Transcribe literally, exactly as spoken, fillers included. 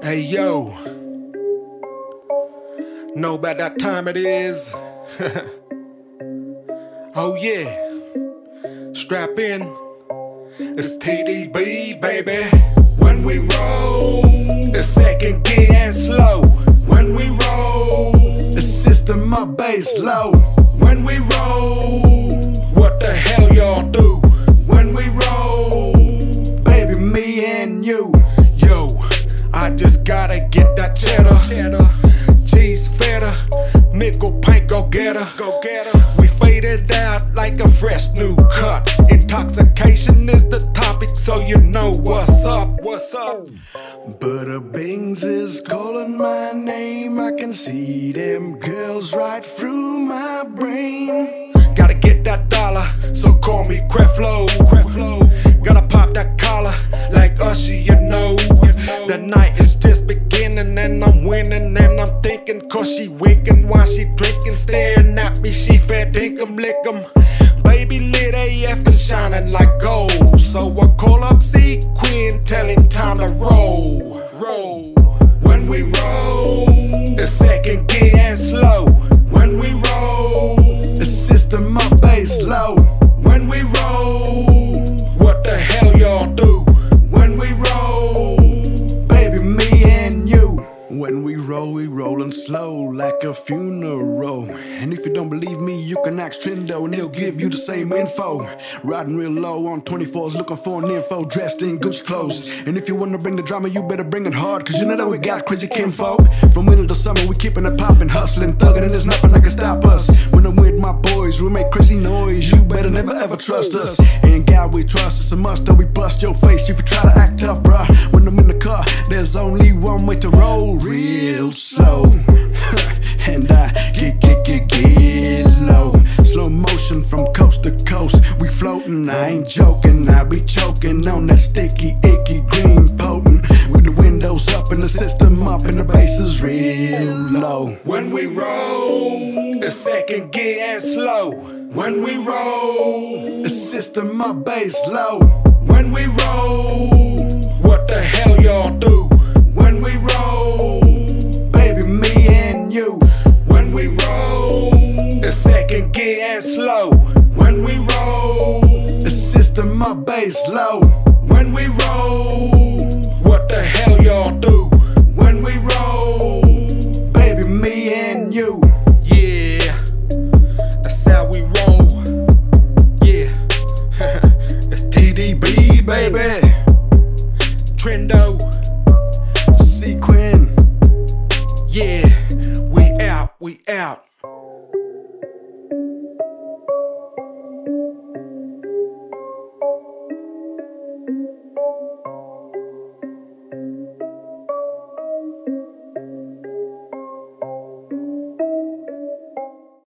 Hey yo, know about that time it is? Oh yeah, strap in, it's T D B baby. When we roll, the second gear and slow. When we roll, the system my bass low. When we roll, what the hell y'all do? When we roll, baby, me and you. Yo, I just gotta get that cheddar, cheddar. Cheese feta, nickel paint, go get her, go get her. We faded out like a fresh new cut. Intoxication is the topic, so you know what's up, what's up. Butter Bings is calling my name. I can see them girls right through my brain. Gotta get that dollar, so call me Creflo, Creflo. Gotta pop that collar like Usher, you know. The night is just beginning and I'm winning, and I'm thinking cause she winking while she drinking, staring at me, she fair dinkum lickum. Baby lit A F and shining like gold, so I call up Sequin, tell him time to roll. Roll. When we roll, the second gear and slow. When we roll, the system my bass low. When we roll, what the hell y'all do? When we roll, baby, me and you. When we roll, we rollin' slow like a funeral. And if you don't believe me, you can ask Trendo and he'll give you the same info. Riding real low on twenty-fours, looking for an info, dressed in Gucci clothes. And if you wanna bring the drama, you better bring it hard, cause you know that we got crazy kinfolk. From winter to summer, we keeping it poppin', hustling, thuggin', and there's nothing that can stop us. When I'm with my boys, we make crazy noise. You better never ever trust us. And God, we trust us a must, or we bust your face if you try to act tough, bruh. When I'm in the car, there's only one way to roll, real slow. And I get, get, get, get low. Slow motion from coast to coast, we floatin', I ain't joking. I be choking on that sticky, icky, green potent. With the windows up and the system up and the bass is real low. When we roll, the second gear and slow. When we roll, the system my bass low. When we roll, what the hell y'all do? When we roll, baby, me and you. When we roll, the second gear and slow. When we roll, the system my bass low. When we roll, what the hell y'all do? When we roll, baby, me and you. Yeah, that's how we roll. Yeah, it's T D B, baby. Trendo, Sequin. Yeah, we out, we out.